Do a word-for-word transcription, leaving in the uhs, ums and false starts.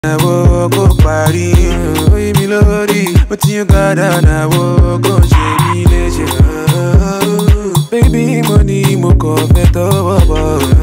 I woke up party, oh me lordy, but you got down, I woke up shady leisure. Baby money, mo ko feto baba.